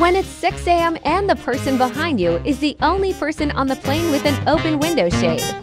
When it's 6 a.m. and the person behind you is the only person on the plane with an open window shade.